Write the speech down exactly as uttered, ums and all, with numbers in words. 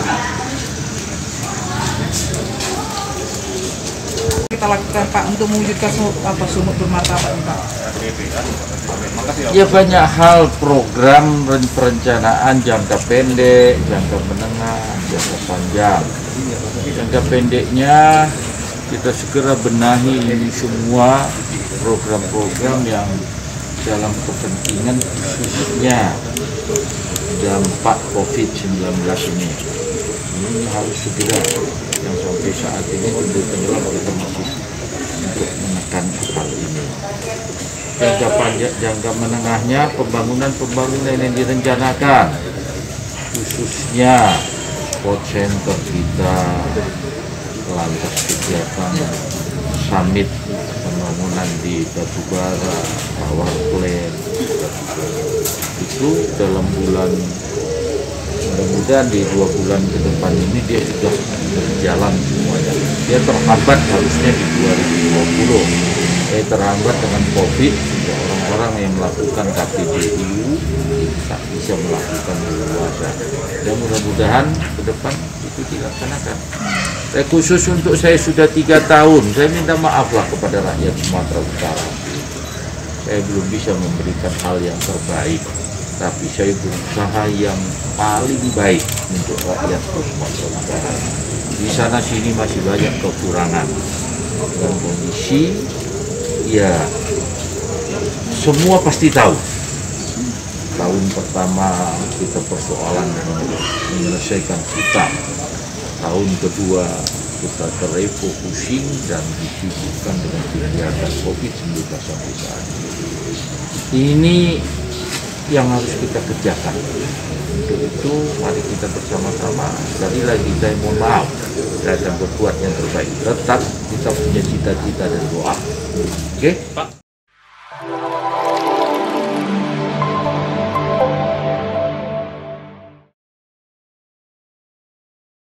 kita lakukan Pak untuk mewujudkan apa Sumut bermartabat Pak? Ya banyak hal, program perencanaan jangka pendek, jangka menengah, jangka panjang. Jangka pendeknya kita segera benahi ini semua program-program yang dalam kepentingan khususnya dampak COVID sembilan belas ini. Ini harus segera, yang sampai saat ini tentu tenggelam kita masih untuk menekan hal ini. Jangka panjang, jangka menengahnya pembangunan-pembangunan yang direncanakan, khususnya sport center kita, lantas kegiatan summit pembangunan di Batubara, Power Plant, itu dalam bulan, mudah-mudahan di dua bulan ke depan ini dia sudah berjalan semuanya. Dia terhambat harusnya di dua ribu dua puluh, eh terhambat dengan COVID, sehingga orang-orang yang melakukan K P B U tak bisa melakukan leluasa. Dan mudah-mudahan ke depan itu dilaksanakan. Eh, khusus untuk saya sudah tiga tahun, saya minta maaflah kepada rakyat Sumatera Utara. Saya belum bisa memberikan hal yang terbaik, tapi saya berusaha yang paling baik untuk rakyat Sumatera Utara. Di sana sini masih banyak kekurangan dan kondisi, ya semua pasti tahu. Tahun pertama kita persoalan menyelesaikan hutang, tahun kedua kita terrefocusing dan disibukkan dengan kegiatan COVID sembilan belas sampai saat ini. Ini yang harus kita kerjakan. Untuk itu mari kita bersama-sama, sekali lagi saya mohon maaf, saya akan berbuat yang terbaik. Tetap kita punya cita-cita dan doa. Oke? Okay?